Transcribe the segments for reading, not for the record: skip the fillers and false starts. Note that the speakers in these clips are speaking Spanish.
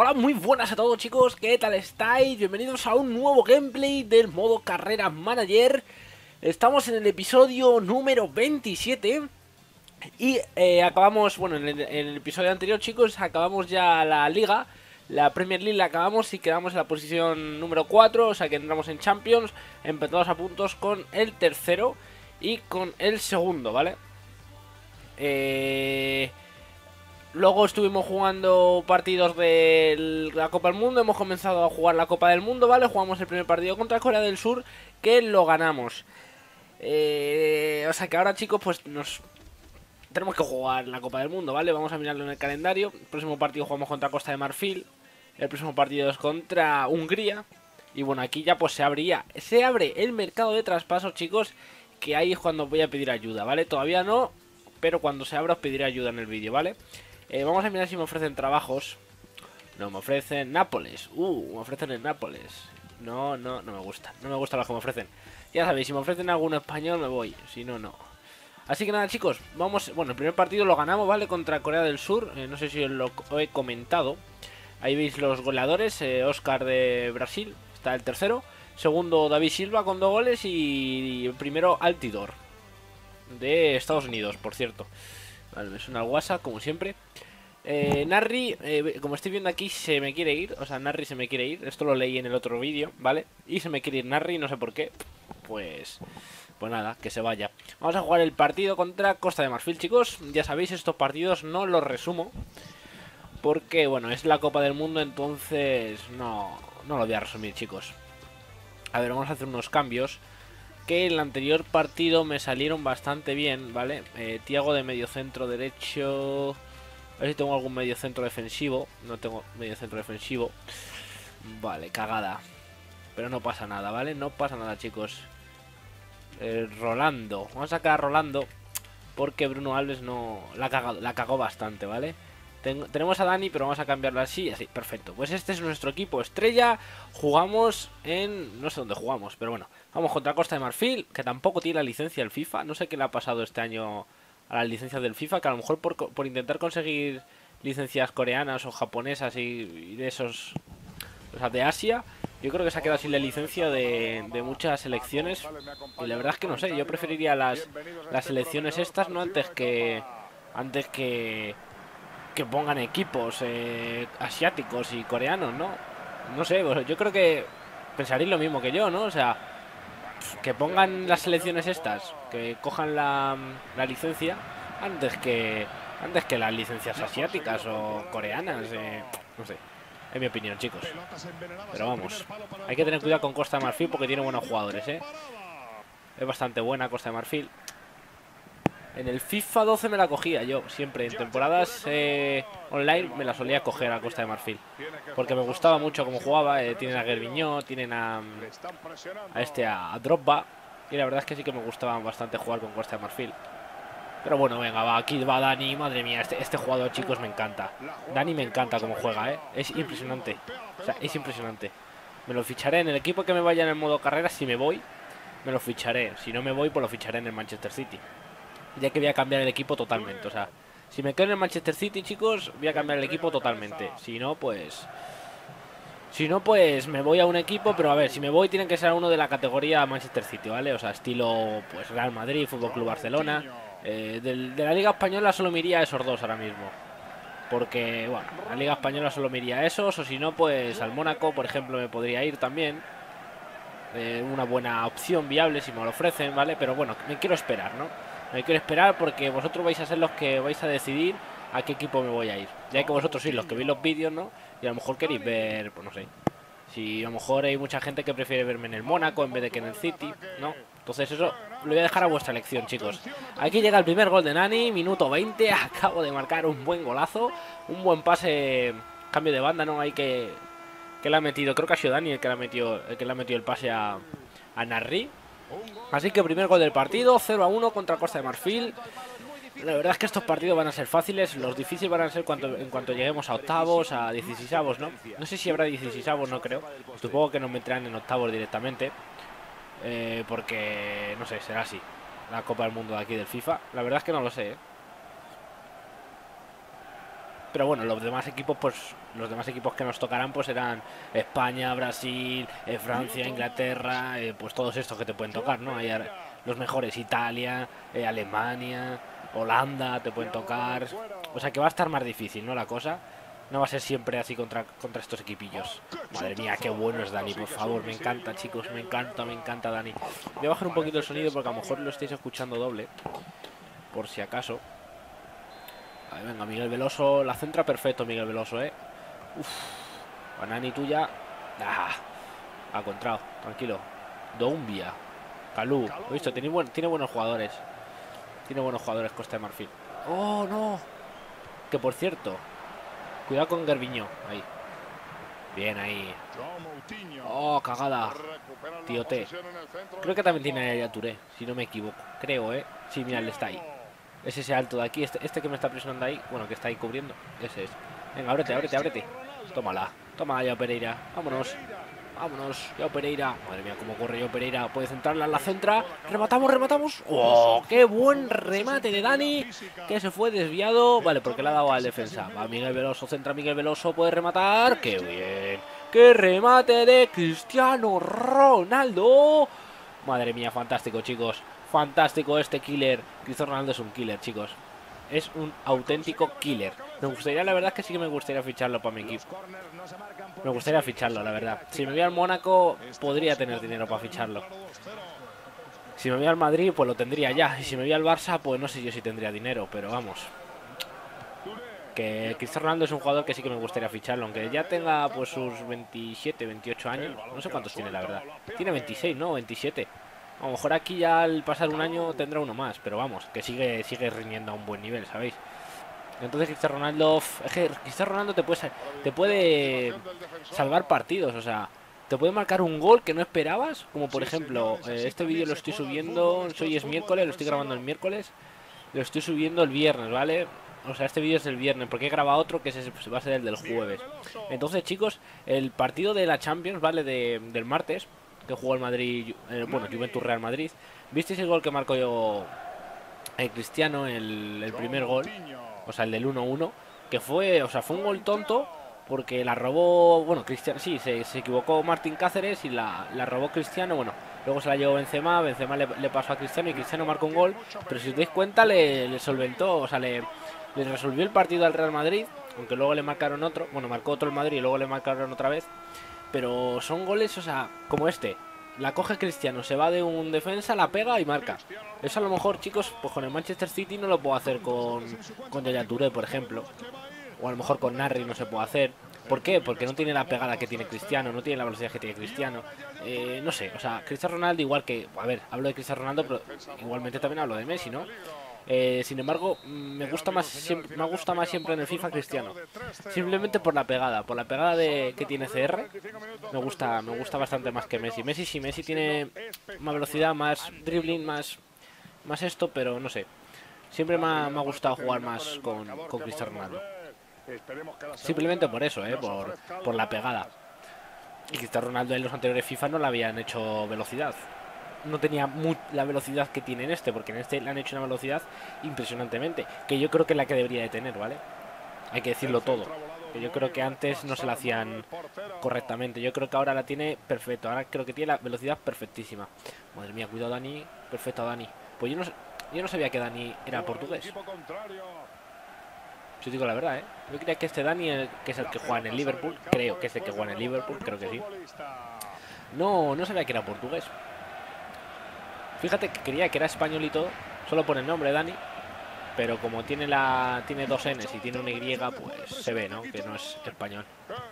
Hola, muy buenas a todos chicos, ¿qué tal estáis? Bienvenidos a un nuevo gameplay del modo Carrera Manager. Estamos en el episodio número 27 y acabamos, bueno, en el episodio anterior chicos, acabamos ya la liga. La Premier League la acabamos y quedamos en la posición número 4, o sea que entramos en Champions, empatados a puntos con el tercero y con el segundo, ¿vale? Luego estuvimos jugando partidos de la Copa del Mundo. Hemos comenzado a jugar la Copa del Mundo, ¿vale? Jugamos el primer partido contra Corea del Sur, que lo ganamos. O sea que ahora, chicos, pues tenemos que jugar la Copa del Mundo, ¿vale? Vamos a mirarlo en el calendario. El próximo partido jugamos contra Costa de Marfil. El próximo partido es contra Hungría. Y bueno, aquí ya pues se abre el mercado de traspasos, chicos, que ahí es cuando voy a pedir ayuda, ¿vale? Todavía no, pero cuando se abra os pediré ayuda en el vídeo, ¿vale? Vamos a mirar si me ofrecen trabajos. No, me ofrecen Nápoles. Me ofrecen el Nápoles. No me gusta. No me gustan los que me ofrecen. Ya sabéis, si me ofrecen alguno español me voy. Si no, no. Así que nada, chicos, vamos. Bueno, el primer partido lo ganamos, ¿vale? Contra Corea del Sur. No sé si os lo he comentado. Ahí veis los goleadores. Oscar de Brasil. Está el tercero. Segundo, David Silva con 2 goles. Y el primero, Altidor. De Estados Unidos, por cierto. Vale, me suena el WhatsApp, como siempre. Narri, como estoy viendo aquí, se me quiere ir. O sea, Narri se me quiere ir. Esto lo leí en el otro vídeo, ¿vale? Y se me quiere ir Narri, no sé por qué. Pues nada, que se vaya. Vamos a jugar el partido contra Costa de Marfil, chicos. Ya sabéis, estos partidos no los resumo porque, bueno, es la Copa del Mundo, entonces no lo voy a resumir, chicos. A ver, vamos a hacer unos cambios que en el anterior partido me salieron bastante bien, ¿vale? Thiago de medio centro derecho. A ver si tengo algún medio centro defensivo. No tengo medio centro defensivo. Vale, cagada. Pero no pasa nada, ¿vale? No pasa nada, chicos. Rolando. Vamos a sacar a Rolando porque Bruno Alves no... La cagó bastante, ¿vale? Tenemos a Dani, pero vamos a cambiarlo así, perfecto. Pues este es nuestro equipo estrella. Jugamos en... no sé dónde jugamos, pero bueno. Vamos contra Costa de Marfil, que tampoco tiene la licencia del FIFA. No sé qué le ha pasado este año a las licencias del FIFA, que a lo mejor por intentar conseguir licencias coreanas o japonesas y de esos... o sea, de Asia, yo creo que se ha quedado sin la licencia de muchas selecciones. Y la verdad es que no sé, yo preferiría las selecciones estas, ¿no? Antes que pongan equipos asiáticos y coreanos, ¿no? No sé, pues yo creo que pensaréis lo mismo que yo, ¿no? O sea, que pongan las selecciones estas, que cojan la licencia antes que las licencias asiáticas o coreanas, no sé. Es mi opinión, chicos. Pero vamos, hay que tener cuidado con Costa de Marfil porque tiene buenos jugadores, ¿eh? Es bastante buena Costa de Marfil. En el FIFA 12 me la cogía yo, siempre. En temporadas online me la solía coger a Costa de Marfil. Porque me gustaba mucho cómo jugaba. Tienen a Gervinho, tienen a Drogba. Y la verdad es que sí que me gustaba bastante jugar con Costa de Marfil. Pero bueno, venga, va, aquí va Dani. Madre mía, este jugador, chicos, me encanta. Dani me encanta cómo juega, ¿eh? Es impresionante. O sea, es impresionante. Me lo ficharé en el equipo que me vaya en el modo carrera. Si me voy, me lo ficharé. Si no me voy, pues lo ficharé en el Manchester City. Ya que voy a cambiar el equipo totalmente. O sea, si me quedo en el Manchester City, chicos, voy a cambiar el equipo totalmente. Si no, pues me voy a un equipo. Pero a ver, si me voy tienen que ser uno de la categoría Manchester City, ¿vale? O sea, estilo pues Real Madrid, Fútbol Club Barcelona. De la Liga Española solo me iría a esos dos ahora mismo. Porque, bueno, la Liga Española solo me iría a esos. O si no, pues al Mónaco, por ejemplo, me podría ir también. Una buena opción viable si me lo ofrecen, ¿vale? Pero bueno, me quiero esperar, ¿no? Me quiero esperar porque vosotros vais a ser los que vais a decidir a qué equipo me voy a ir. Ya que vosotros sois los que veis los vídeos, ¿no? Y a lo mejor queréis ver, pues no sé. Si a lo mejor hay mucha gente que prefiere verme en el Mónaco en vez de que en el City, ¿no? Entonces eso lo voy a dejar a vuestra elección, chicos. Aquí llega el primer gol de Nani, minuto 20. Acabo de marcar un buen golazo. Un buen pase, cambio de banda, ¿no? Ahí que le ha metido, creo que ha sido Dani el que le ha metido el pase a Narri. Así que primer gol del partido, 0-1 contra Costa de Marfil. La verdad es que estos partidos van a ser fáciles. Los difíciles van a ser en cuanto lleguemos a octavos, a 16avos, ¿no? No sé si habrá 16avos, no creo. Supongo que nos meterán en octavos directamente. Porque, no sé, será así la Copa del Mundo de aquí del FIFA. La verdad es que no lo sé, ¿eh? Pero bueno, los demás equipos, pues los demás equipos que nos tocarán, pues serán España, Brasil, Francia, Inglaterra, pues todos estos que te pueden tocar, ¿no? Hay los mejores, Italia, Alemania, Holanda, te pueden tocar. O sea que va a estar más difícil, ¿no? La cosa. No va a ser siempre así contra estos equipillos. Madre mía, qué bueno es Dani, por favor. Me encanta, chicos, me encanta Dani. Voy a bajar un poquito el sonido porque a lo mejor lo estáis escuchando doble. Por si acaso. Ahí, venga, Miguel Veloso. La centra perfecto, Miguel Veloso, Uf. Banani tuya. Ha encontrado, tranquilo. Doumbia. Calú. He visto, tiene buenos jugadores. Tiene buenos jugadores Costa de Marfil. Oh, no. Que por cierto. Cuidado con Gervinho. Ahí. Bien, ahí. Oh, cagada. Tío T. Creo que también tiene a Touré, si no me equivoco. Creo, Sí, mira, él está ahí. Es ese alto de aquí. Este que me está presionando ahí. Bueno, que está ahí cubriendo. Ese es. Venga, ábrete. Tómala. Tómala, Yao Pereira. Vámonos. Yao Pereira. Madre mía, cómo corre Yao Pereira. Puede centrarla en la centra. Rematamos. ¡Oh! ¡Qué buen remate de Dani! Que se fue desviado. Vale, porque le ha dado al defensa. Va Miguel Veloso, centra Miguel Veloso. Puede rematar. ¡Qué bien! ¡Qué remate de Cristiano Ronaldo! Madre mía, fantástico, chicos. Fantástico este killer. Cristiano Ronaldo es un killer, chicos. Es un auténtico killer. Me gustaría, la verdad es que sí que me gustaría ficharlo para mi equipo. Me gustaría ficharlo, la verdad. Si me voy al Mónaco, podría tener dinero para ficharlo. Si me voy al Madrid, pues lo tendría ya. Y si me voy al Barça, pues no sé yo si tendría dinero, pero vamos. Que Cristiano Ronaldo es un jugador que sí que me gustaría ficharlo, aunque ya tenga pues sus 27, 28 años. No sé cuántos tiene, la verdad. Tiene 26, ¿no? 27. A lo mejor aquí ya al pasar un año tendrá uno más, pero vamos, que sigue rindiendo a un buen nivel, ¿sabéis? Entonces Cristiano Ronaldo, es que Cristiano Ronaldo te puede salvar partidos, o sea, te puede marcar un gol que no esperabas, como por ejemplo, este vídeo lo estoy subiendo, hoy es miércoles, lo estoy grabando el miércoles, lo estoy subiendo el viernes, ¿vale? O sea, este vídeo es del viernes, porque he grabado otro que va a ser el del jueves. Entonces, chicos, el partido de la Champions, ¿vale? Del martes, que jugó el Madrid, bueno, Juventus Real Madrid. ¿Visteis el gol que marcó yo Cristiano, el primer gol? O sea, el del 1-1, que fue, o sea, fue un gol tonto, porque la robó, bueno, Cristiano, sí, se equivocó Martín Cáceres y la robó Cristiano, bueno, luego se la llevó Benzema le pasó a Cristiano y Cristiano marcó un gol, pero si os dais cuenta le solventó, o sea, le resolvió el partido al Real Madrid, aunque luego le marcaron otro, bueno, marcó otro el Madrid y luego le marcaron otra vez. Pero son goles, o sea, como este. La coge Cristiano, se va de un defensa, la pega y marca. Eso a lo mejor, chicos, pues con el Manchester City no lo puedo hacer con Yaya Touré, por ejemplo. O a lo mejor con Narri no se puede hacer. ¿Por qué? Porque no tiene la pegada que tiene Cristiano, no tiene la velocidad que tiene Cristiano. No sé, o sea, Cristiano Ronaldo igual que... A ver, hablo de Cristiano Ronaldo, pero igualmente también hablo de Messi, ¿no? Sin embargo, me gusta más siempre en el FIFA Cristiano. Simplemente por la pegada que tiene CR. Me gusta bastante más que Messi. Messi tiene más velocidad, más dribbling, más esto, pero no sé. Siempre me ha gustado jugar más con Cristiano Ronaldo. Simplemente por eso, por la pegada. Y Cristiano Ronaldo en los anteriores FIFA no le habían hecho velocidad. No tenía la velocidad que tiene en este, porque en este le han hecho una velocidad impresionantemente, que yo creo que es la que debería de tener, ¿vale? Hay que decirlo todo, que yo creo que antes no se la hacían correctamente, yo creo que ahora la tiene perfecto, ahora creo que tiene la velocidad perfectísima. Madre mía, cuidado Dani, perfecto Dani. Pues yo no sabía que Dani era portugués. Si os digo la verdad, yo creía que este Dani, que es el que juega en el Liverpool, creo que es el que juega en el Liverpool, creo que sí. No sabía que era portugués. Fíjate que creía que era español y todo, solo por el nombre Dani, pero como tiene dos N's y tiene una Y, pues se ve, ¿no? Que no es español.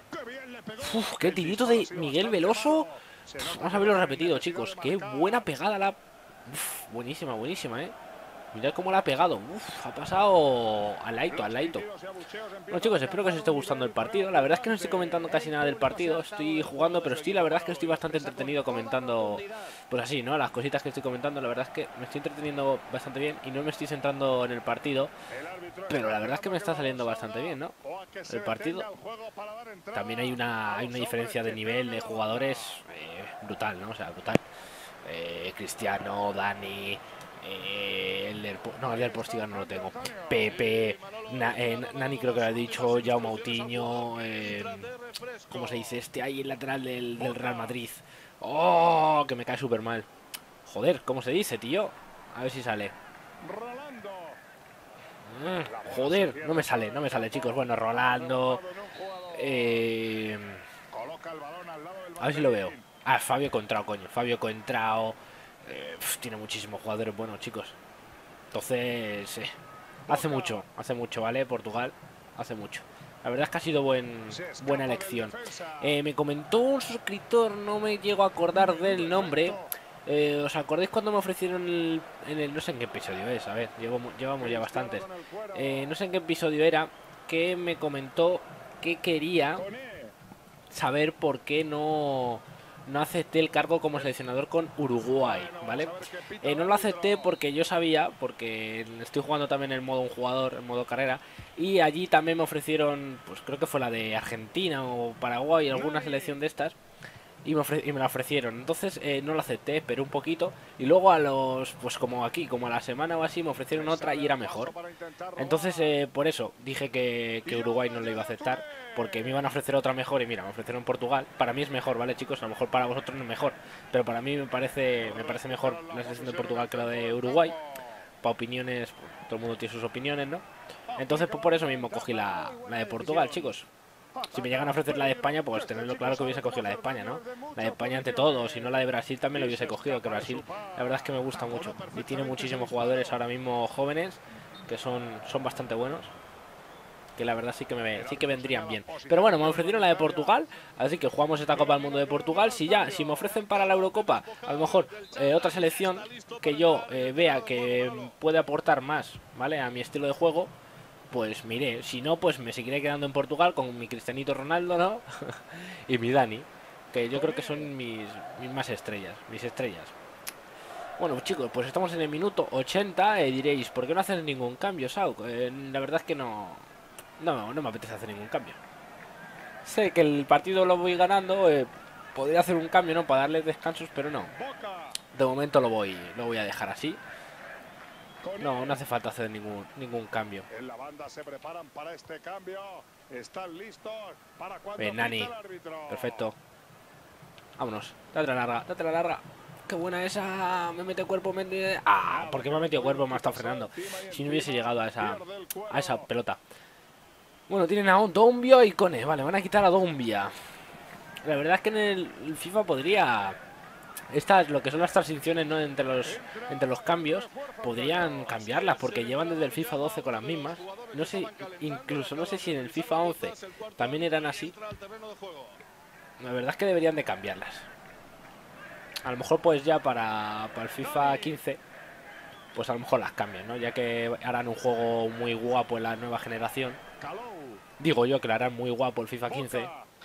Uf, qué tirito de Miguel Veloso. Vamos a verlo repetido, chicos. Qué buena pegada buenísima, Mirad cómo la ha pegado. Ha pasado al laito. Bueno, chicos, espero que os esté gustando el partido. La verdad es que no estoy comentando casi nada del partido. Estoy jugando, pero la verdad es que estoy bastante entretenido comentando. Pues así, ¿no? Las cositas que estoy comentando, la verdad es que me estoy entreteniendo bastante bien y no me estoy centrando en el partido. Pero la verdad es que me está saliendo bastante bien, ¿no? El partido. También hay una diferencia de nivel de jugadores brutal, ¿no? O sea, brutal. Cristiano, Dani, No, el del Postigan no lo tengo. Pepe, Nani creo que lo ha dicho, Jaume Moutinho, ¿cómo se dice? Ahí el lateral del Real Madrid. ¡Oh! Que me cae súper mal. Joder, ¿cómo se dice, tío? A ver si sale. Joder, no me sale, chicos. Bueno, Rolando. A ver si lo veo. Ah, Fabio Contrao, coño. Fabio Contrao. Tiene muchísimos jugadores buenos, chicos. Entonces, hace mucho, ¿vale? Portugal, hace mucho. La verdad es que ha sido buena elección. Me comentó un suscriptor, no me llego a acordar del nombre. ¿Os acordáis cuando me ofrecieron no sé en qué episodio es? A ver, llevamos ya bastantes. No sé en qué episodio era, que me comentó que quería saber por qué no acepté el cargo como seleccionador con Uruguay, ¿vale? No lo acepté porque yo sabía, porque estoy jugando también en modo un jugador, en modo carrera, y allí también me ofrecieron, pues creo que fue la de Argentina o Paraguay, alguna selección de estas, y me la ofrecieron. Entonces no lo acepté, esperé un poquito y luego pues como aquí, como a la semana o así, me ofrecieron otra y era mejor. Entonces por eso dije que Uruguay no lo iba a aceptar, porque me iban a ofrecer otra mejor y mira, me ofrecieron Portugal. Para mí es mejor, ¿vale, chicos? A lo mejor para vosotros no es mejor, pero para mí me parece mejor la selección de Portugal que la de Uruguay. Para opiniones, todo el mundo tiene sus opiniones, ¿no? Entonces pues por eso mismo cogí la de Portugal, chicos. Si me llegan a ofrecer la de España, pues tenerlo claro que hubiese cogido la de España, ¿no? La de España ante todo, si no la de Brasil también lo hubiese cogido, que Brasil la verdad es que me gusta mucho. Y tiene muchísimos jugadores ahora mismo jóvenes, que son bastante buenos, que la verdad sí que vendrían bien. Pero bueno, me ofrecieron la de Portugal, así que jugamos esta Copa del Mundo de Portugal. Si me ofrecen para la Eurocopa, a lo mejor otra selección que yo vea que puede aportar más, ¿vale? A mi estilo de juego, pues miré. Si no, pues me seguiré quedando en Portugal con mi Cristianito Ronaldo, ¿no? Y mi Dani, que yo creo que son mis más estrellas, mis estrellas. Bueno, chicos, pues estamos en el minuto 80. Diréis, ¿por qué no haces ningún cambio, Sauk? La verdad es que no me apetece hacer ningún cambio. Sé que el partido lo voy ganando, podría hacer un cambio, ¿no? Para darles descansos, pero no. De momento lo voy a dejar así. No hace falta hacer ningún cambio. En la banda se preparan para este cambio. Están listos para cuando Ven, Nani. Perfecto. Vámonos. Date la larga. Qué buena esa. Me mete cuerpo. ¿Por qué me ha metido cuerpo? Me ha estado frenando. Si no hubiese llegado a esa pelota. Bueno, tienen a Doumbia y Cone. Vale, van a quitar a Doumbia. La verdad es que en el FIFA podría... lo que son las transiciones, ¿no? entre los cambios, podrían cambiarlas, porque llevan desde el FIFA 12 con las mismas. No sé, incluso no sé si en el FIFA 11 también eran así. La verdad es que deberían de cambiarlas. A lo mejor pues ya para el FIFA 15, pues a lo mejor las cambian, ¿no? Ya que harán un juego muy guapo en la nueva generación. Digo yo que lo harán muy guapo el FIFA 15.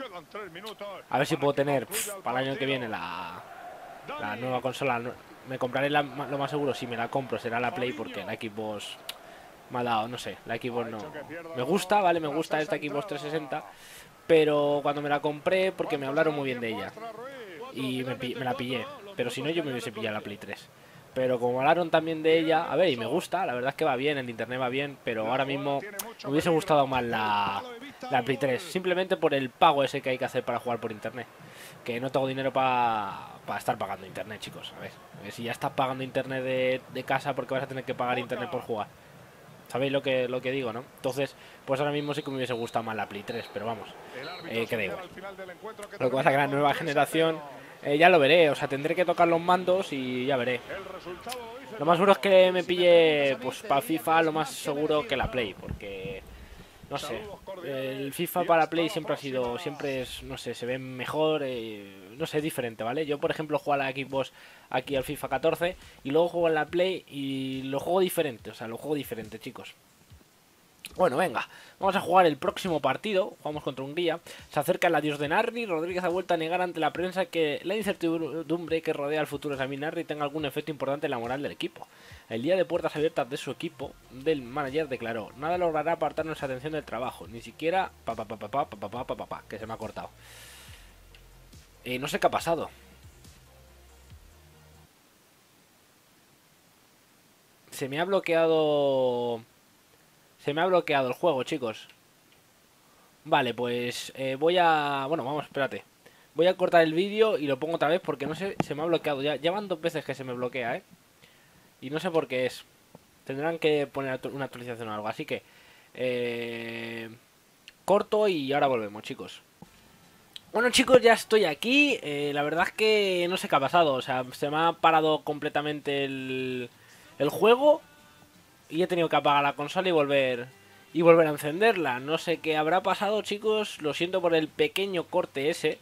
A ver si puedo tener para el año que viene la nueva consola. Me compraré lo más seguro, si me la compro será la Play, porque la Xbox me ha dado, no sé, la Xbox no me gusta, vale, me gusta esta Xbox 360, pero cuando me la compré, porque me hablaron muy bien de ella y me la pillé, pero si no yo me hubiese pillado la Play 3. Pero como hablaron también de ella, a ver, y me gusta, la verdad es que va bien, en internet va bien, pero ahora mismo me hubiese gustado más la Play 3, simplemente por el pago ese que hay que hacer para jugar por internet. Que no tengo dinero para estar pagando internet, chicos. A ver, si ya estás pagando internet de casa, ¿por qué vas a tener que pagar internet por jugar? ¿Sabéis lo que digo, no? Entonces, pues ahora mismo sí que me hubiese gustado más la Play 3, pero vamos, que da igual. Lo que pasa es que la nueva generación ya lo veré, o sea, tendré que tocar los mandos y ya veré. Lo más seguro es que me pille, pues para FIFA, lo más seguro que la Play, porque... No sé, el FIFA para Play siempre es, no sé, se ve mejor, no sé, diferente, ¿vale? Yo, por ejemplo, juego a la Xbox aquí al FIFA 14 y luego juego en la Play y lo juego diferente, o sea, lo juego diferente, chicos. Bueno, venga, vamos a jugar el próximo partido. Jugamos contra Hungría. Se acerca el adiós de Narri. Rodríguez ha vuelto a negar ante la prensa que la incertidumbre que rodea al futuro de Samir Narri tenga algún efecto importante en la moral del equipo. El día de puertas abiertas de su equipo, del manager declaró: nada logrará apartar nuestra atención del trabajo, ni siquiera que se me ha cortado. No sé qué ha pasado. Se me ha bloqueado... Se me ha bloqueado el juego, chicos. Vale, pues voy a... Bueno, vamos, espérate. Voy a cortar el vídeo y lo pongo otra vez porque no sé, se me ha bloqueado. Ya van 2 veces que se me bloquea, ¿eh? Y no sé por qué es. Tendrán que poner una actualización o algo. Así que... corto y ahora volvemos, chicos. Bueno, chicos, ya estoy aquí. La verdad es que no sé qué ha pasado. O sea, se me ha parado completamente el juego. Y he tenido que apagar la consola y volver a encenderla. No sé qué habrá pasado, chicos. Lo siento por el pequeño corte ese.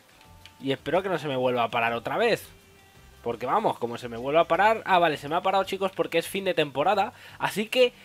Y espero que no se me vuelva a parar otra vez. Porque vamos, como se me vuelva a parar... Ah, vale, se me ha parado, chicos, porque es fin de temporada. Así que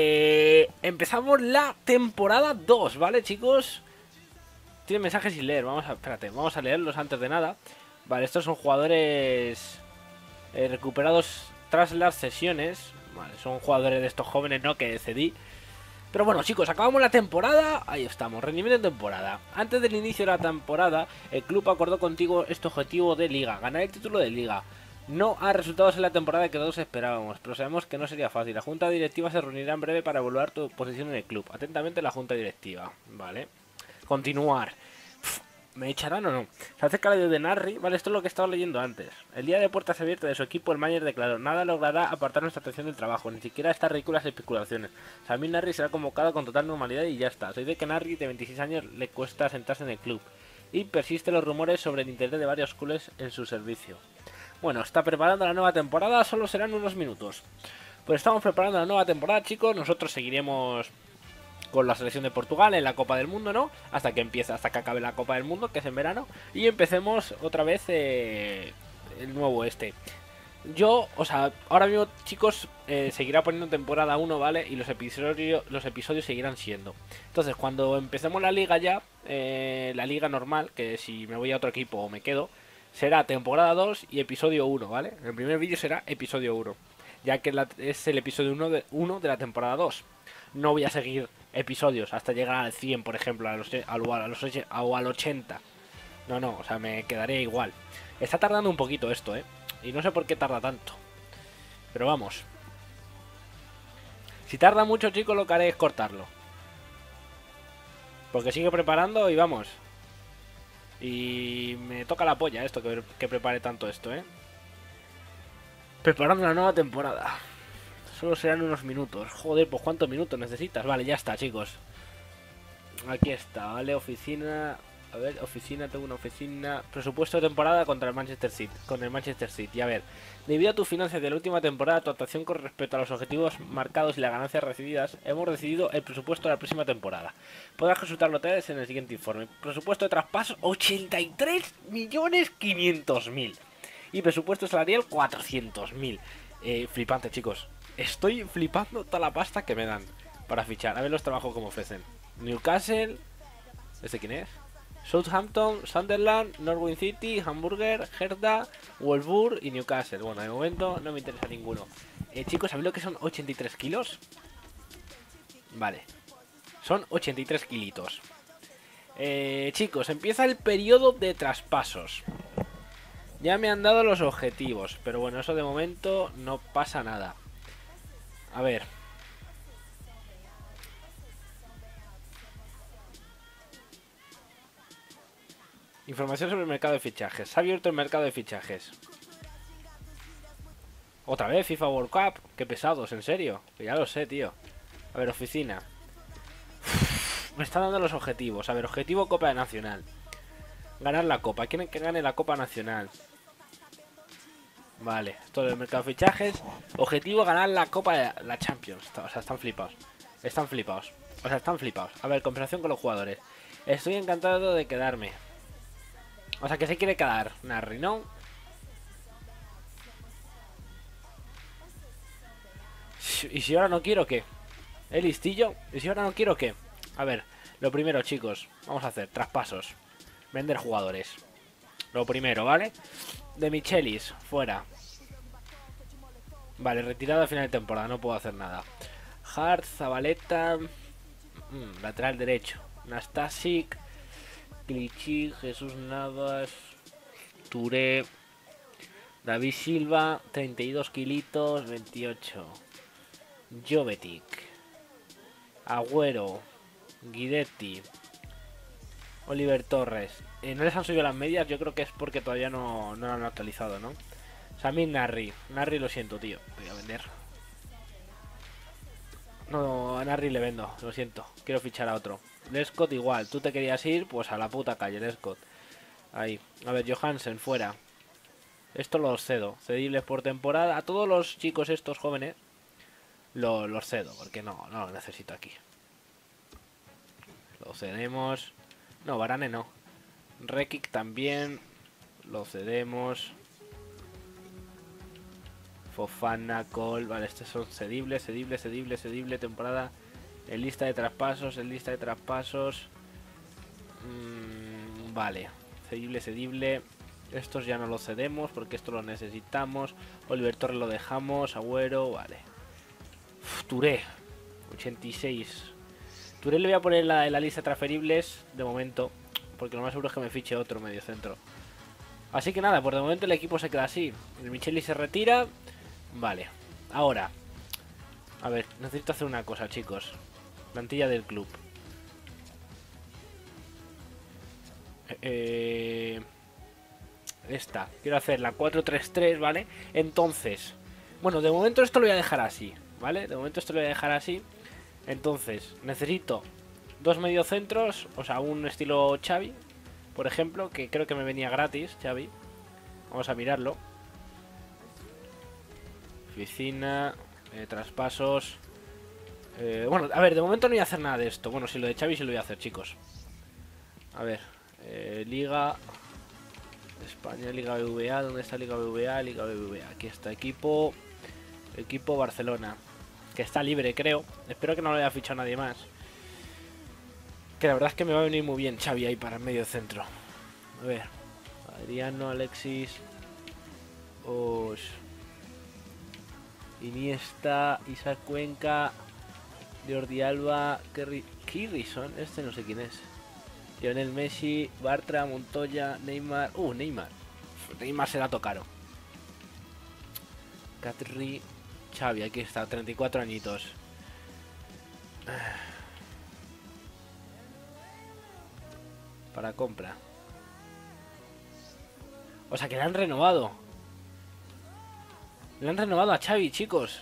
empezamos la temporada 2, ¿vale, chicos? Tiene mensajes sin leer. Espérate, vamos a leerlos antes de nada. Vale, estos son jugadores recuperados tras las sesiones. Vale, son jugadores de estos jóvenes, ¿no? Que cedí. Pero bueno, chicos, acabamos la temporada. Ahí estamos, rendimiento de temporada. Antes del inicio de la temporada, el club acordó contigo este objetivo de liga: ganar el título de liga. No ha resultados en la temporada que todos esperábamos, pero sabemos que no sería fácil. La junta directiva se reunirá en breve para evaluar tu posición en el club. Atentamente, la junta directiva. Vale. Continuar. ¿Me echarán o no? Se acerca la de Narri. Vale, esto es lo que estaba leyendo antes. El día de puertas abiertas de su equipo, el manager declaró: nada logrará apartar nuestra atención del trabajo, ni siquiera estas ridículas especulaciones. Samir Narri será convocado con total normalidad y ya está. Soy de que Narri, de 26 años, le cuesta sentarse en el club. Y persisten los rumores sobre el interés de varios clubes en su servicio. Bueno, está preparando la nueva temporada, solo serán unos minutos. Pues estamos preparando la nueva temporada, chicos. Nosotros seguiremos con la selección de Portugal en la Copa del Mundo, ¿no? Hasta que acabe la Copa del Mundo, que es en verano. Y empecemos otra vez el nuevo Yo, o sea, ahora mismo, chicos, seguirá poniendo temporada 1, ¿vale? Y los episodios seguirán siendo. Entonces, cuando empecemos la liga ya, la liga normal, que si me voy a otro equipo o me quedo, será temporada 2 y episodio 1, ¿vale? El primer vídeo será episodio 1, ya que es el episodio 1 de la temporada 2. No voy a seguir episodios hasta llegar al 100, por ejemplo, o al 80. No, o sea, me quedaré igual. Está tardando un poquito esto, y no sé por qué tarda tanto. Pero vamos. Si tarda mucho, chicos, lo que haré es cortarlo. Porque sigue preparando y vamos. Y me toca la polla esto, que prepare tanto esto, Preparando la nueva temporada. Solo serán unos minutos. Joder, pues ¿cuántos minutos necesitas? Vale, ya está, chicos. Aquí está, vale, oficina. A ver, oficina, tengo una oficina. Presupuesto de temporada contra el Manchester City. Con el Manchester City. A ver, debido a tus finanzas de la última temporada, tu actuación con respecto a los objetivos marcados y las ganancias recibidas, hemos decidido el presupuesto de la próxima temporada. Podrás consultarlo ustedes en el siguiente informe. Presupuesto de traspaso: 83.500.000. Y presupuesto salarial: 400.000. Flipante, chicos. Estoy flipando toda la pasta que me dan para fichar. A ver los trabajos que me ofrecen. Newcastle. ¿Este quién es? Southampton, Sunderland, Norwich City, Hamburger, Hertha, Wolfsburg y Newcastle. Bueno, de momento no me interesa ninguno. Chicos, ¿sabéis lo que son 83 kilos? Vale. Son 83 kilitos. Chicos, empieza el periodo de traspasos. Ya me han dado los objetivos, pero bueno, eso de momento no pasa nada. A ver. Información sobre el mercado de fichajes. Se ha abierto el mercado de fichajes. Otra vez FIFA World Cup. Qué pesados, en serio. Que ya lo sé, tío. A ver, oficina. Me están dando los objetivos. A ver, objetivo Copa Nacional. Ganar la Copa. Quieren que gane la Copa Nacional. Vale, esto del mercado de fichajes. Objetivo: ganar la Copa de la Champions. O sea, están flipados. Están flipados. O sea, están flipados. A ver, conversación con los jugadores. Estoy encantado de quedarme. O sea, que se quiere quedar Narri, ¿no? ¿Y si ahora no quiero qué? ¿El listillo? ¿Y si ahora no quiero qué? A ver, lo primero, chicos. Vamos a hacer traspasos. Vender jugadores. Lo primero, ¿vale? De Michelis, fuera. Vale, retirado a final de temporada. No puedo hacer nada. Hart, Zabaleta. Lateral derecho. Nastasic. Clichy, Jesús Navas. Touré. David Silva. 32 kilitos. 28. Jovetic, Agüero, Guidetti, Oliver Torres. No les han subido las medias, yo creo que es porque todavía no lo han actualizado, ¿no? Samir Narri. Narri, lo siento, tío. Voy a vender. No, a Narri le vendo, lo siento. Quiero fichar a otro. Lescott igual. Tú te querías ir, pues a la puta calle, Lescott. Ahí. A ver, Johansen, fuera. Esto los cedo. Cedibles por temporada. A todos los chicos estos jóvenes los cedo, porque no lo necesito aquí. Lo cedemos. No, Varane no. Rekic también. Lo cedemos. Fofana, Cole. Vale, estos son cedibles, cedible. Temporada. En lista de traspasos, vale. Cedible. Estos ya no los cedemos porque esto lo necesitamos. Oliver Torres lo dejamos. Agüero, vale. Touré, 86. Touré le voy a poner en la lista de transferibles de momento, porque lo más seguro es que me fiche otro mediocentro. Así que nada, por de momento el equipo se queda así. El Micheli se retira. Vale, ahora, a ver, necesito hacer una cosa, chicos. Plantilla del club. Esta, quiero hacer la 4-3-3, ¿vale? Entonces, bueno, de momento esto lo voy a dejar así, ¿vale? De momento esto lo voy a dejar así. Entonces, necesito dos mediocentros, o sea, un estilo Xavi, por ejemplo, que creo que me venía gratis, Xavi. Vamos a mirarlo. Oficina, traspasos. Bueno, a ver, de momento no voy a hacer nada de esto. Bueno, si lo de Xavi sí lo voy a hacer, chicos. A ver, Liga España, Liga BBVA. ¿Dónde está Liga BBVA? Liga BBVA, aquí está, equipo Barcelona, que está libre, creo. Espero que no lo haya fichado nadie más, que la verdad es que me va a venir muy bien Xavi ahí para el medio centro. A ver, Adriano, Alexis, Iniesta, Isaac Cuenca, Jordi Alba, Kirrison, este no sé quién es. Lionel Messi, Bartra, Montoya, Neymar. Neymar. Neymar será caro. Catri, Xavi, aquí está, 34 añitos. Para compra. O sea que le han renovado. Le han renovado a Xavi, chicos.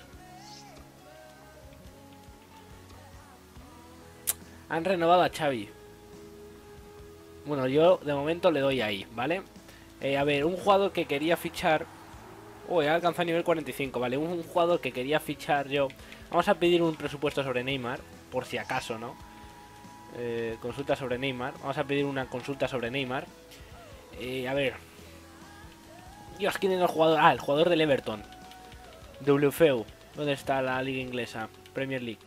Han renovado a Xavi. Bueno, yo de momento le doy ahí, ¿vale? A ver, un jugador que quería fichar... he alcanzado nivel 45, ¿vale? Un jugador que quería fichar yo... Vamos a pedir un presupuesto sobre Neymar, por si acaso, ¿no? Consulta sobre Neymar. Vamos a pedir una consulta sobre Neymar. A ver... Dios, ¿quién es el jugador? El jugador del Everton. WFU. ¿Dónde está la liga inglesa? Premier League.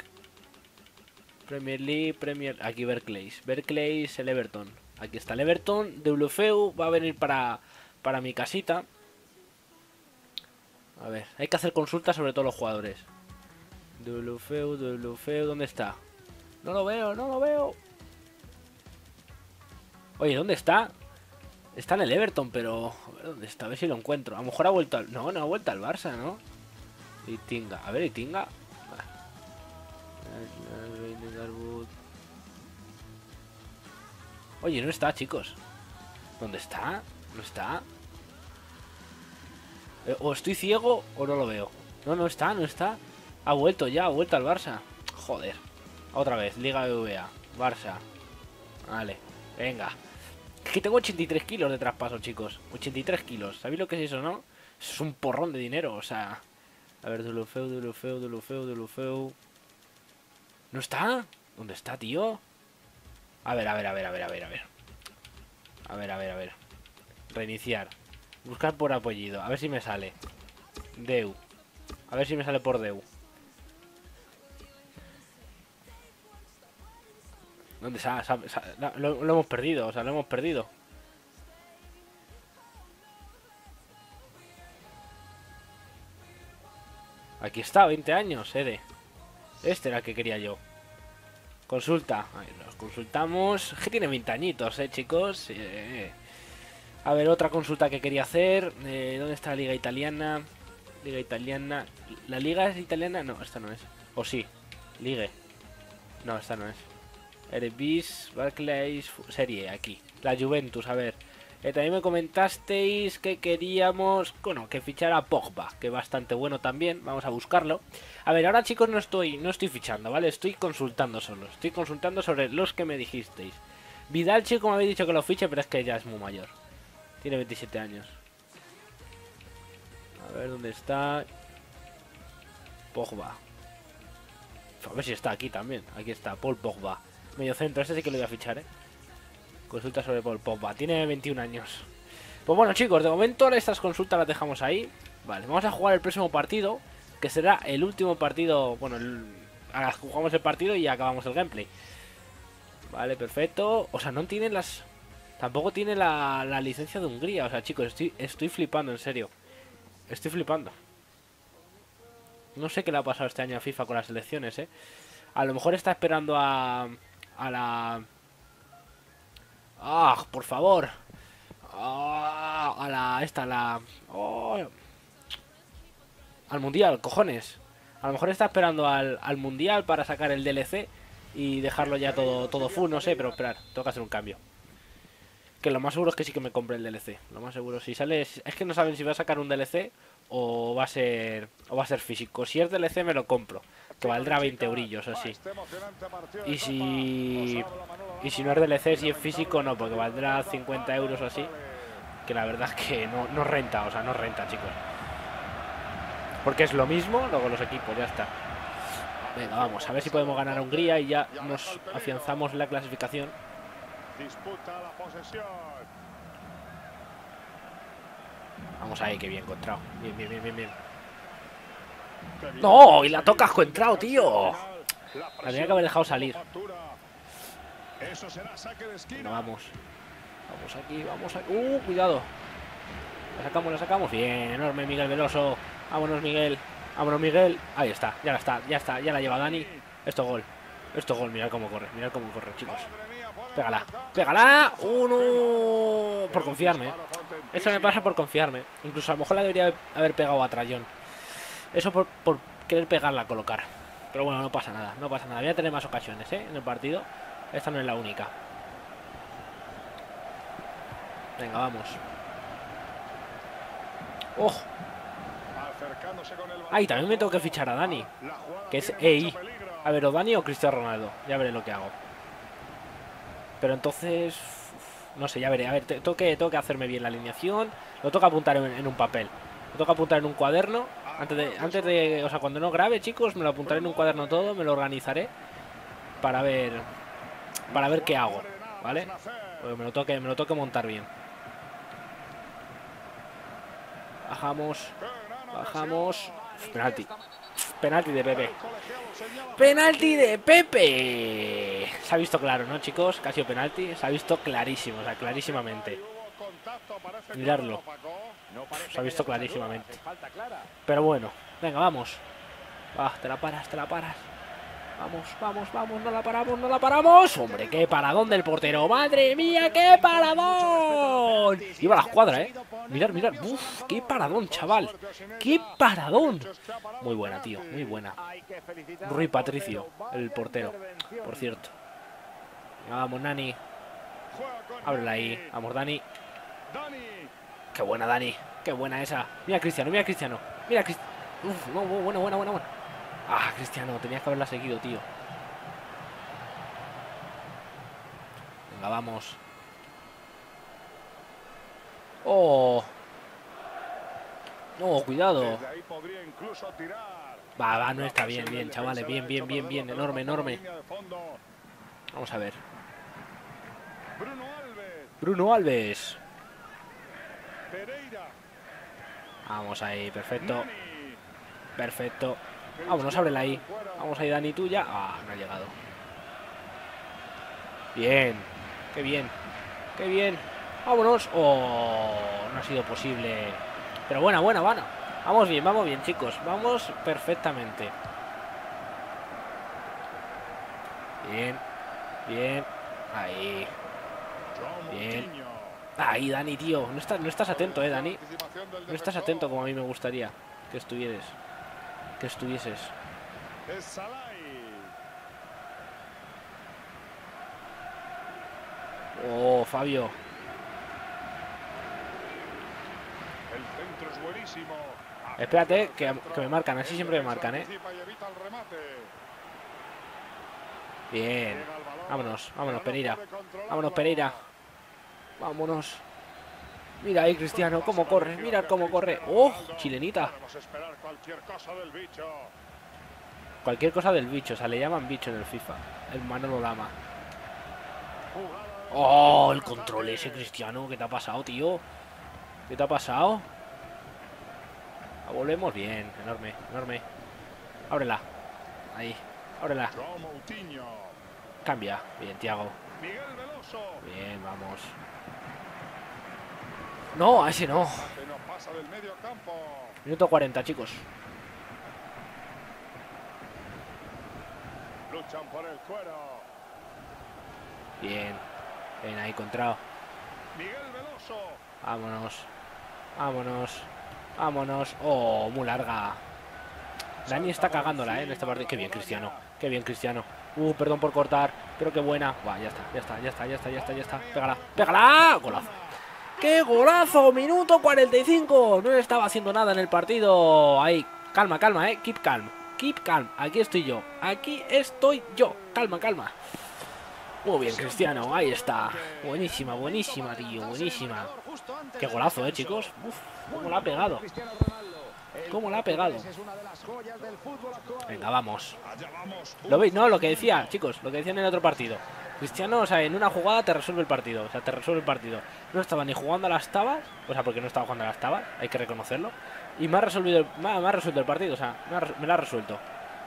Aquí Berkeley, el Everton. Aquí está el Everton. WFU va a venir para mi casita. A ver, hay que hacer consultas sobre todos los jugadores. WFU, ¿dónde está? No lo veo. Oye, ¿dónde está? Está en el Everton, pero... A ver, ¿dónde está? A ver si lo encuentro. A lo mejor ha vuelto al... No ha vuelto al Barça, ¿no? Itinga. A ver, Itinga. Oye, no está, chicos. ¿Dónde está? ¿No está? O estoy ciego o no lo veo. No está. Ha vuelto al Barça. Joder. Otra vez, Liga BBVA. Barça. Vale, venga. Es que tengo 83 kilos de traspaso, chicos. 83 kilos. ¿Sabéis lo que es eso, no? Es un porrón de dinero, o sea... A ver, WFU. ¿No está? ¿Dónde está, tío? A ver. Reiniciar. Buscar por apellido. A ver si me sale. Deu. A ver si me sale por Deu. ¿Dónde está? Lo hemos perdido. O sea, lo hemos perdido. Aquí está, 20 años, Ede. Este era el que quería yo. Consulta. Ahí nos consultamos. Que tiene 20 añitos, chicos. A ver, otra consulta que quería hacer. ¿Dónde está la liga italiana? Liga italiana. ¿La liga es italiana? No, esta no es. O sí. Ligue. No, esta no es. Eredivisie, Barclays, Serie, aquí. La Juventus, a ver. También me comentasteis que queríamos, bueno, que fichara a Pogba, que es bastante bueno también. Vamos a buscarlo. A ver, ahora chicos no estoy fichando, ¿vale? Estoy consultando solo. Estoy consultando sobre los que me dijisteis. Vidal, chico, me habéis dicho que lo fiche, pero es que ya es muy mayor. Tiene 27 años. A ver, ¿dónde está? Pogba. A ver si está aquí también. Aquí está, Paul Pogba. Medio centro, este sí que lo voy a fichar, Consulta sobre Paul Pogba. Tiene 21 años. Pues bueno, chicos, de momento estas consultas las dejamos ahí. Vale, vamos a jugar el próximo partido, que será el último partido. Bueno, jugamos el partido y acabamos el gameplay. Vale, perfecto. O sea, no tienen las... Tampoco tiene la licencia de Hungría. O sea, chicos, estoy flipando, en serio. Estoy flipando. No sé qué le ha pasado este año a FIFA con las selecciones, A lo mejor está esperando a la... ¡Ah, por favor! ¡Ah! Al mundial, cojones. A lo mejor está esperando al mundial para sacar el DLC y dejarlo ya todo full, no sé, pero esperar, tengo que hacer un cambio. Que lo más seguro es que sí que me compre el DLC. Lo más seguro, si sale... Es que no saben si va a sacar un DLC o va a ser físico. Si es DLC me lo compro, que valdrá 20 eurillos así. Y si no es DLC, si es físico, no, porque valdrá 50 euros o así. Que la verdad es que no renta, o sea, no renta, chicos. Porque es lo mismo, luego los equipos, ya está. Venga, vamos, a ver si podemos ganar a Hungría y ya nos afianzamos en la clasificación. Vamos ahí, que bien encontrado. Bien. ¡No! Y la toca encontrado, tío. La tenía que haber dejado salir. Venga, vamos. Vamos aquí. Cuidado. La sacamos. Bien, enorme Miguel Veloso. Vámonos, Miguel. Ahí está, ya la lleva Dani. Esto es gol, mirad cómo corre, chicos. Pégala. Uno. Por confiarme. Eso me pasa por confiarme. Incluso a lo mejor la debería haber pegado a Trayón. Eso por querer pegarla a colocar. Pero bueno, no pasa nada. Voy a tener más ocasiones, en el partido. Esta no es la única. Venga, vamos. ¡Oh! Ahí también me tengo que fichar a Dani, que es EI. A ver, o Dani o Cristiano Ronaldo. Ya veré lo que hago. Pero entonces... No sé, ya veré. A ver, tengo que hacerme bien la alineación. Lo tengo que apuntar en un papel. Lo tengo que apuntar en un cuaderno. Antes de... O sea, cuando no grabe, chicos, me lo apuntaré en un cuaderno todo. Me lo organizaré para ver qué hago, ¿vale? Porque me lo tengo que montar bien. Bajamos. Penalti de Pepe. Se ha visto claro, ¿no, chicos? Que ha sido penalti. Se ha visto clarísimo, o sea, clarísimamente. Mirarlo. Se ha visto clarísimamente. Pero bueno, venga, vamos. Te la paras. Vamos, no la paramos. Hombre, qué paradón del portero. Madre mía, qué paradón. Iba a la escuadra, Mirad. Uf, qué paradón, chaval. Qué paradón. Muy buena, tío, muy buena. Rui Patricio, el portero, por cierto. Vamos, Nani. Ábrela ahí. Vamos, Dani. Qué buena, Dani. Qué buena esa. Mira, Cristiano. Uf, no, buena. Ah, Cristiano, tenías que haberla seguido, tío. Venga, vamos. Oh. No, cuidado. Va, no está bien, chavales. Bien. Enorme. Vamos a ver. Bruno Alves. Vamos ahí, perfecto. Vámonos, ábrela ahí. Vamos ahí, Dani, tuya. Ah, no ha llegado. Bien. Qué bien. Vámonos. Oh, no ha sido posible. Pero buena. Vamos bien, chicos. Vamos perfectamente. Bien. Ahí. Bien. Ahí, Dani, tío. No estás atento, Dani. No estás atento como a mí me gustaría que estuvieses. Es Salai. Oh, Fabio. El centro es buenísimo. Espérate, que me marcan. Así siempre me marcan, ¿eh? Bien. Vámonos, vámonos, Pereira. Vámonos, Pereira. Vámonos. Mira ahí, Cristiano, cómo corre. Mira cómo corre. ¡Oh! Chilenita. Cualquier cosa del bicho. O sea, le llaman bicho en el FIFA. El Manolo Lama. ¡Oh! El control ese, Cristiano. ¿Qué te ha pasado, tío? ¿Qué te ha pasado? La volvemos bien. Enorme, enorme. Ábrela. Ahí. Ábrela. Cambia. Bien, Thiago. Bien, vamos. No, a ese no. Minuto 40, chicos. Luchan por el cuero. Bien. Bien, ahí encontrado. Miguel Veloso. Vámonos. Vámonos. Vámonos. Oh, muy larga. Dani está cagándola, en este partido. Qué bien, Cristiano. Qué bien, Cristiano. Perdón por cortar. Pero qué buena. Buah, ya está, ya está, ya está, ya está, ya está, ya está. Pégala, pégala. Golazo. ¡Qué golazo! Minuto 45. No estaba haciendo nada en el partido. Ahí. Calma, calma, Keep calm. Keep calm. Aquí estoy yo. Aquí estoy yo. Calma, calma. Muy bien, Cristiano. Ahí está. Buenísima, buenísima, tío. Buenísima. Qué golazo, chicos. Uf, cómo la ha pegado. ¿Cómo la ha pegado? Venga, vamos. ¿Lo veis? No, lo que decía, chicos. Lo que decía en el otro partido. Cristiano, o sea, en una jugada te resuelve el partido. O sea, te resuelve el partido. No estaba ni jugando a las tabas. O sea, porque no estaba jugando a las tabas. Hay que reconocerlo. Y me ha resuelto el partido. O sea, me la ha resuelto.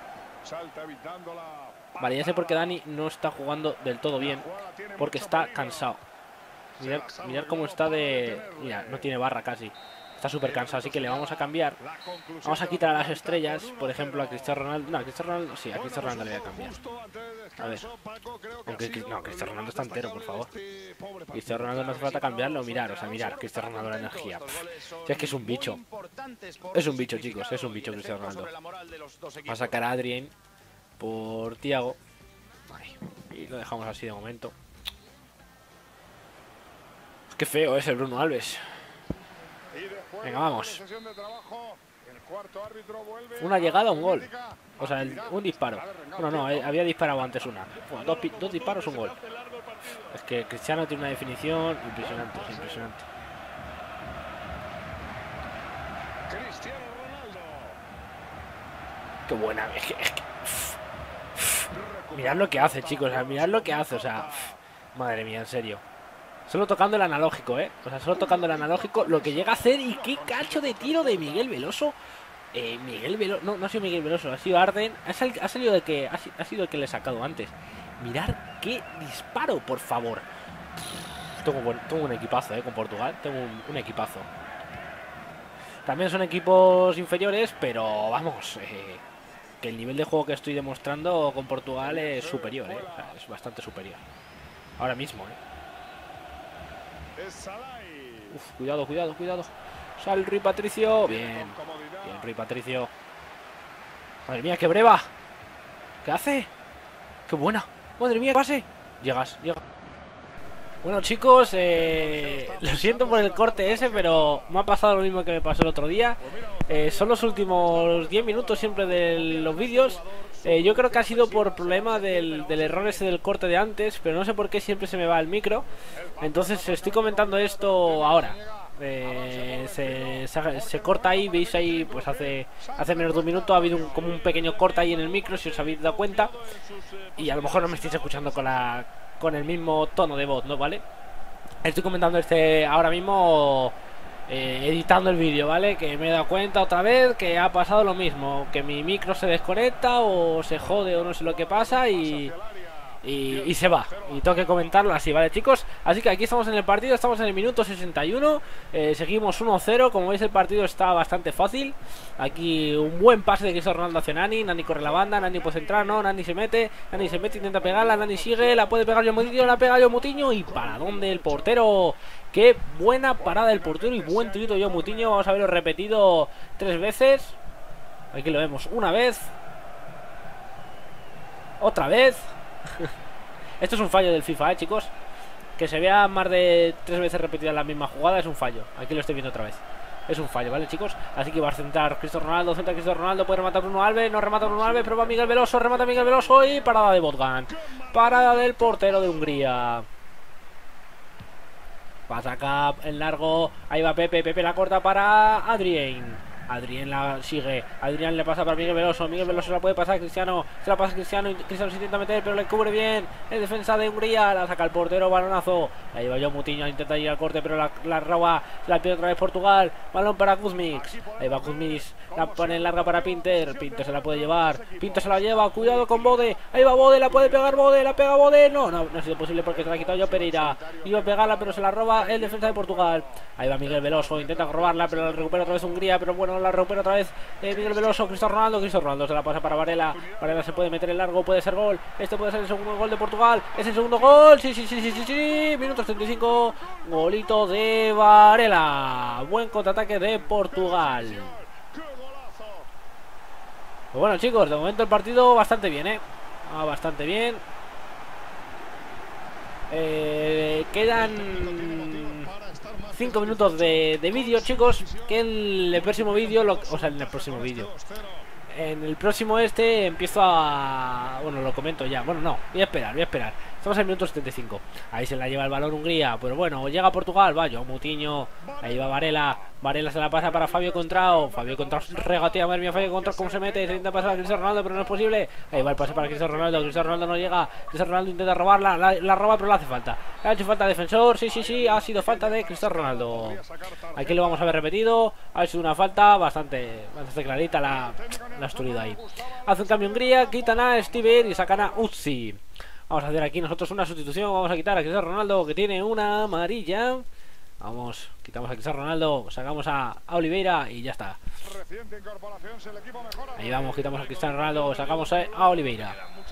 Vale, ya sé por qué Dani no está jugando del todo bien. Porque está cansado. Mirad cómo está de... Mira, no tiene barra casi. Está súper cansado, así que le vamos a cambiar. Vamos a quitar a las estrellas. Por ejemplo, a Cristiano Ronaldo. No, a Cristiano Ronaldo, sí, a Cristiano Ronaldo le voy a cambiar. A ver. Aunque, no, Cristiano Ronaldo está entero, por favor. Cristiano Ronaldo no hace falta cambiarlo. Mirar, o sea, mirar. Cristiano Ronaldo, la energía. Si es que es un bicho. Es un bicho, chicos. Es un bicho Cristiano Ronaldo. Va a sacar a Adrien por Thiago. Ay, y lo dejamos así de momento. Qué feo es el Bruno Alves. Venga, vamos. Una llegada, un gol. O sea, un disparo. Bueno, no, había disparado antes una. Bueno, dos disparos, un gol. Es que Cristiano tiene una definición impresionante, impresionante. Qué buena. Es que mirad lo que hace, chicos. O sea, mirad lo que hace. O sea, madre mía, en serio. Solo tocando el analógico, O sea, solo tocando el analógico, lo que llega a hacer. Y qué cacho de tiro de Miguel Veloso. Miguel Veloso, no ha sido Miguel Veloso, ha sido Arden. Ha sido el que le he sacado antes. Mirad qué disparo, por favor. Tengo un equipazo, con Portugal. Tengo un equipazo. También son equipos inferiores, pero vamos, que el nivel de juego que estoy demostrando con Portugal es superior, O sea, es bastante superior. Ahora mismo, Uf, cuidado, cuidado, cuidado. Sal Rui Patricio. Bien. Bien, Rui Patricio. Madre mía, qué breva. ¿Qué hace? Qué buena. Madre mía, pase. Llegas. Bueno, chicos, lo siento por el corte ese, pero me ha pasado lo mismo que me pasó el otro día. Son los últimos 10 minutos siempre de los vídeos. Yo creo que ha sido por problema del error ese del corte de antes, pero no sé por qué siempre se me va el micro. Entonces estoy comentando esto ahora. Se corta ahí, veis ahí, pues hace menos de un minuto ha habido como un pequeño corte ahí en el micro, si os habéis dado cuenta. Y a lo mejor no me estáis escuchando con el mismo tono de voz, ¿no? ¿Vale? Estoy comentando ahora mismo, editando el vídeo, ¿vale? Que me he dado cuenta otra vez que ha pasado lo mismo, que mi micro se desconecta o se jode o no sé lo que pasa y se va, y tengo que comentarlo así, ¿vale, chicos? Así que aquí estamos en el partido, estamos en el minuto 61, seguimos 1-0, como veis el partido está bastante fácil. Aquí un buen pase de Cristiano Ronaldo hacia Nani, Nani corre la banda, Nani puede entrar, no, Nani se mete, intenta pegarla, Nani sigue, la puede pegar Moutinho, la pega Moutinho y para dónde el portero. Qué buena parada del portero y buen tirito Moutinho, vamos a verlo repetido 3 veces. Aquí lo vemos una vez. Otra vez. Esto es un fallo del FIFA, chicos. Que se vea más de 3 veces repetida la misma jugada es un fallo. Aquí lo estoy viendo otra vez. Es un fallo, ¿vale, chicos? Así que va a centrar Cristiano Ronaldo, centra Cristiano Ronaldo, puede rematar Bruno Alves, no remata Bruno Alves, pero va Miguel Veloso, remata Miguel Veloso y parada de Botgan. Parada del portero de Hungría. Pasa acá en largo, ahí va Pepe, Pepe la corta para Adrien. Adrien la sigue, Adrien le pasa para Miguel Veloso, Miguel Veloso la puede pasar a Cristiano, se la pasa a Cristiano y Cristiano se intenta meter, pero le cubre bien en defensa de Hungría, la saca el portero, balonazo, ahí va João Moutinho, intenta ir al corte, pero la roba, la pierde otra vez Portugal, balón para Kuzmix, ahí va Kuzmix, la pone en larga para Pinter, Pinter se la puede llevar, Pinter se la lleva, cuidado con Bode, ahí va Bode, la puede pegar Bode, la pega Bode, no ha sido posible porque se la ha quitado yo Pereira, iba a pegarla pero se la roba el defensa de Portugal, ahí va Miguel Veloso, intenta robarla pero la recupera otra vez Hungría, pero bueno, la recupera otra vez Miguel Veloso, Cristiano Ronaldo se la pasa para Varela, Varela se puede meter en largo, puede ser gol, este puede ser el segundo gol de Portugal, es el segundo gol, sí, minutos 35, golito de Varela, buen contraataque de Portugal. Pues bueno, chicos, de momento el partido bastante bien, bastante bien. Quedan 5 minutos de vídeo, chicos. Que en el próximo vídeo, en el próximo empiezo a... Bueno, lo comento ya. Bueno, no, voy a esperar. Estamos en el minuto 75. Ahí se la lleva el balón Hungría. Pero bueno, llega Portugal. Va João Moutinho. Ahí va Varela. Varela se la pasa para Fabio Contrao. Fabio Contrao regatea. Madre mía, Fabio Contrao cómo se mete. Se intenta pasar a Cristiano Ronaldo, pero no es posible. Ahí va el pase para Cristiano Ronaldo. Cristiano Ronaldo no llega. Cristiano Ronaldo intenta robarla. La roba, pero le hace falta. Le ha hecho falta defensor. Sí. Ha sido falta de Cristiano Ronaldo. Aquí lo vamos a ver repetido. Ha sido una falta bastante clarita. La ha estudiado ahí. Hace un cambio Hungría. Quitan a Stiver y sacan a Uzzi. Vamos a hacer aquí nosotros una sustitución. Vamos a quitar a Cristiano Ronaldo, que tiene una amarilla. Vamos, quitamos a Cristiano Ronaldo, sacamos a Oliveira y ya está. Ahí vamos, quitamos a Cristiano Ronaldo, sacamos a Oliveira.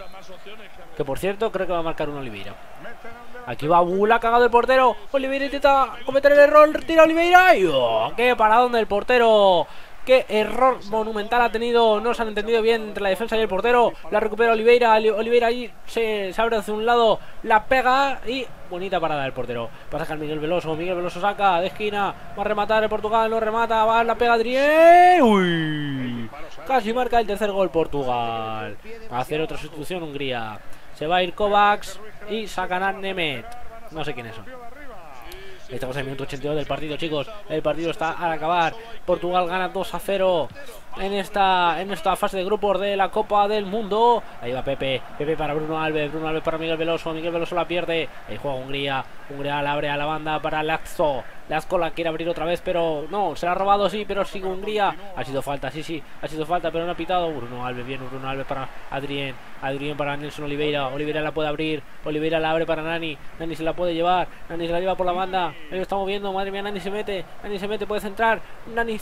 Que por cierto, creo que va a marcar un Oliveira. Aquí va la cagado el portero. Oliveira intenta cometer el error, tira Oliveira. Y qué paradón del portero. Qué error monumental ha tenido. No se han entendido bien entre la defensa y el portero. La recupera Oliveira. Oliveira ahí se abre hacia un lado. La pega y bonita parada del portero. Va a sacar Miguel Veloso. Miguel Veloso saca de esquina. Va a rematar el Portugal. No remata. Va, la pega Adrien. Uy. Casi marca el tercer gol Portugal. Va a hacer otra sustitución Hungría. Se va a ir Kovacs y sacan a Nemeth. No sé quiénes son. Estamos en el minuto 82 del partido, chicos. El partido está al acabar. Portugal gana 2-0 en esta fase de grupos de la Copa del Mundo. Ahí va Pepe para Bruno Alves para Miguel Veloso la pierde. Ahí juega Hungría la abre a la banda para Laxo la quiere abrir otra vez, pero no, se la ha robado, sí, pero sigue Hungría. Ha sido falta, sí, ha sido falta, pero no ha pitado. Bruno Alves para Adrien para Nelson Oliveira la puede abrir, Oliveira la abre para Nani se la puede llevar, Nani se la lleva por la banda, ahí lo está moviendo, madre mía, Nani se mete, puede centrar, Nani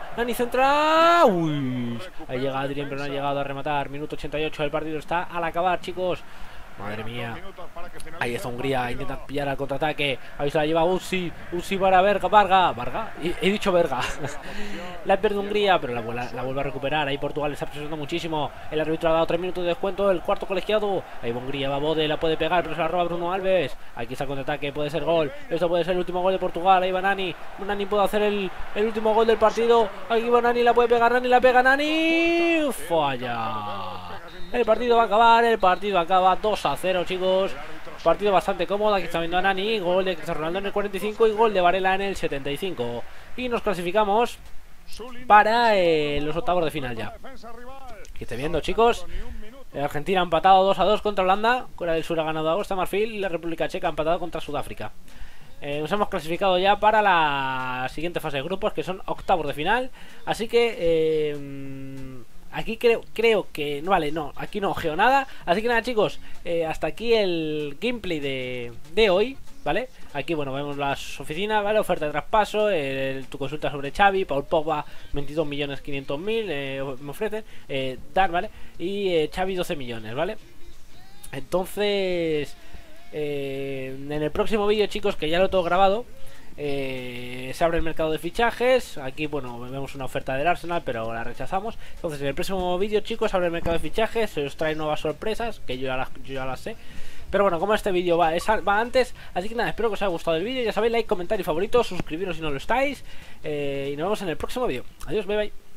centra, uy, ahí llega Adrien, pero no ha llegado a rematar. Minuto 88, el partido está al acabar, chicos. Madre mía. Ahí está Hungría, intenta pillar al contraataque. Ahí se la lleva Uzzi para Varga. He dicho Verga. La pierde Hungría, pero la vuelve a recuperar. Ahí Portugal está presionando muchísimo. El árbitro ha dado 3 minutos de descuento. El cuarto colegiado. Ahí va Hungría, va Bode, la puede pegar, pero se la roba Bruno Alves. Aquí está el contraataque, puede ser gol. Esto puede ser el último gol de Portugal. Ahí va Nani puede hacer el último gol del partido. Aquí va Nani, la puede pegar, la pega Nani. Falla. El partido va a acabar, acaba 2-0, chicos. Partido bastante cómodo. Aquí está viendo a Nani, gol de Cristiano Ronaldo en el 45 y gol de Varela en el 75. Y nos clasificamos para los octavos de final ya. Aquí estáis viendo, chicos. Argentina ha empatado 2-2 contra Holanda. Corea del Sur ha ganado a Costa Marfil y la República Checa ha empatado contra Sudáfrica. Nos hemos clasificado ya para la siguiente fase de grupos, que son octavos de final. Así que... aquí creo que... No, vale, no, aquí no ojeo nada. Así que nada, chicos, hasta aquí el gameplay de hoy, ¿vale? Aquí, bueno, vemos las oficinas, ¿vale? Oferta de traspaso, tu consulta sobre Xavi, Paul Pogba, 22.500.000 me ofrecen, dar, ¿vale? Y Xavi 12 millones, ¿vale? Entonces, en el próximo vídeo, chicos, que ya lo tengo grabado, Se abre el mercado de fichajes. Aquí, bueno, vemos una oferta del Arsenal, pero la rechazamos. Entonces, en el próximo vídeo, chicos, se abre el mercado de fichajes. Se os trae nuevas sorpresas, que yo ya las sé. Pero bueno, como este vídeo va antes, así que nada, espero que os haya gustado el vídeo. Ya sabéis, like, comentario, favorito, suscribiros si no lo estáis. Y nos vemos en el próximo vídeo. Adiós, bye bye.